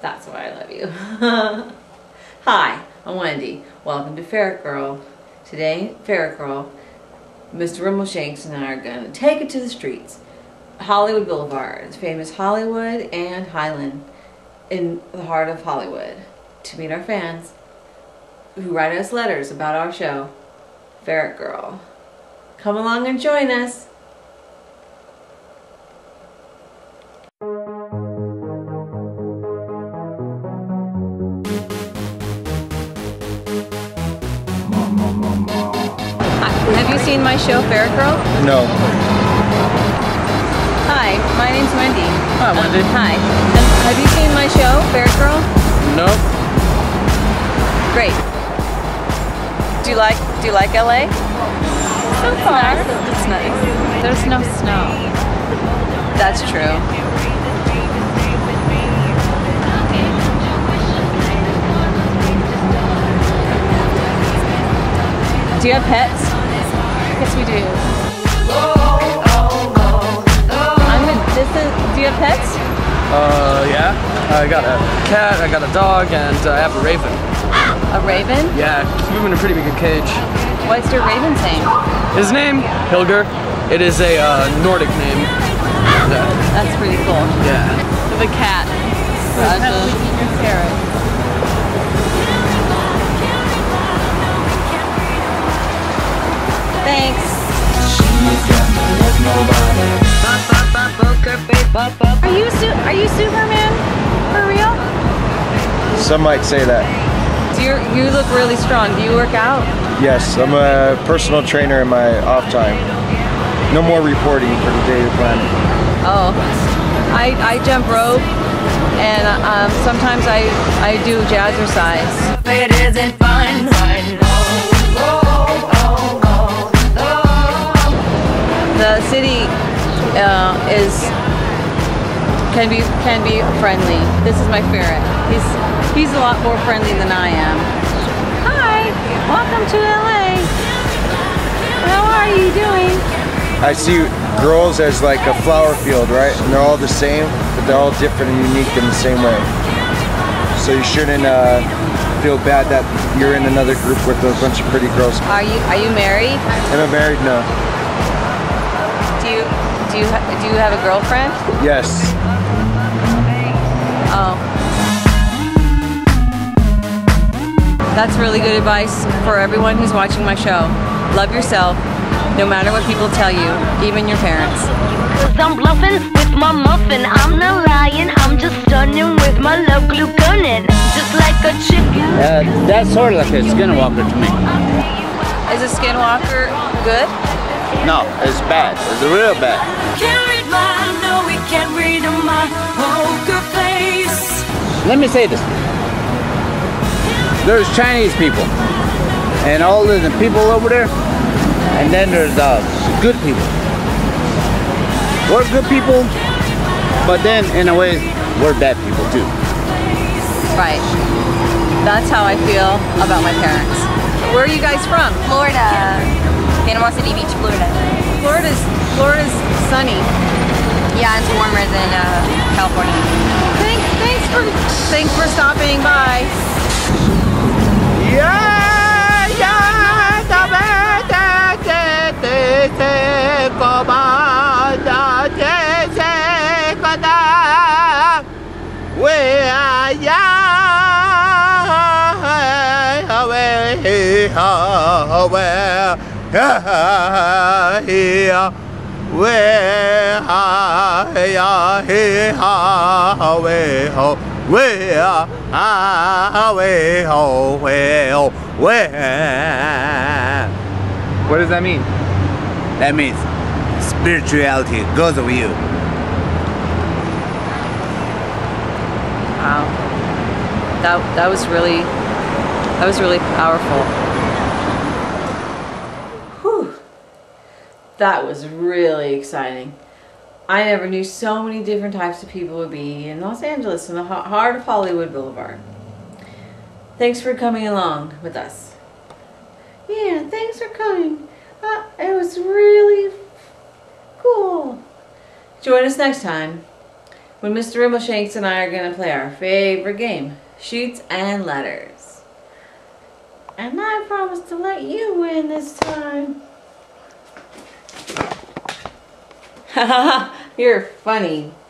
That's why I love you. Hi, I'm Wendy. Welcome to Ferret Girl. Today, Ferret Girl, Mr. Rimbleshanks and I are going to take it to the streets. Hollywood Boulevard, it's famous Hollywood and Highland, in the heart of Hollywood, to meet our fans who write us letters about our show, Ferret Girl. Come along and join us. Have you seen my show, Ferret Girl? No. Hi, my name's Wendy. Hi, Wendy. Hi. And have you seen my show, Ferret Girl? No. Great. Do you like LA? So far. It's nice. There's no snow. That's true. Do you have pets? Yes, we do. Do you have pets? Yeah. I got a cat, I got a dog, and I have a raven. A raven? Yeah, keep him in a pretty big cage. What's your raven's name? His name? Hilger. It is a Nordic name. Yeah. That's pretty cool. Yeah. The cat. Ferret. Thanks. Are you Superman? For real? Some might say that. You look really strong. Do you work out? Yes, I'm a personal trainer in my off time. No more reporting for the Daily Planet. Oh, I jump rope, and sometimes I do jazzercise. It isn't fun. The city can be friendly. This is my ferret. He's a lot more friendly than I am. Hi, welcome to LA. How are you doing? I see girls as like a flower field, right? And they're all the same, but they're all different and unique in the same way. So you shouldn't feel bad that you're in another group with a bunch of pretty girls. Are you married? Am I married? No. Do you have a girlfriend? Yes. Oh. That's really good advice for everyone who's watching my show. Love yourself, no matter what people tell you, even your parents. Cause I'm bluffing with my muffin. I'm not lying, I'm just stunning with my love glue gunning. Just like a chicken. That's sort of like a skinwalker to me. Is a skinwalker good? No, it's bad. It's real bad. Can't read mine, no, we can't read my poker face. Let me say this. There's Chinese people, and all of the people over there, and then there's good people. We're good people, but then in a way, we're bad people too. Right. That's how I feel about my parents. Where are you guys from? Florida. Panama City Beach, Florida. Florida's sunny. Yeah, it's warmer than California. Thanks for stopping by. What does that mean? That means spirituality goes with you. Wow. That was really powerful. Whew. That was really exciting. I never knew so many different types of people would be in Los Angeles, in the heart of Hollywood Boulevard. Thanks for coming along with us. Yeah, thanks for coming. It was really cool. Join us next time when Mr. Rimbleshanks and I are going to play our favorite game, Shoots and Letters. And I promise to let you win this time. Haha, you're funny.